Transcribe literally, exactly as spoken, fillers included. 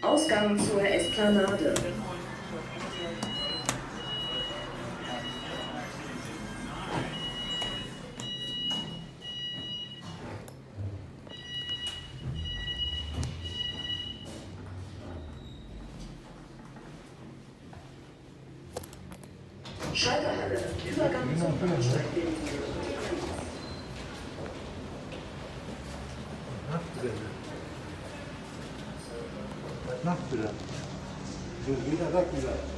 Ausgang zur Esplanade. Schalterhalle, Übergang zum Bahnsteig. Was macht ihr da? Schon wieder weg wieder.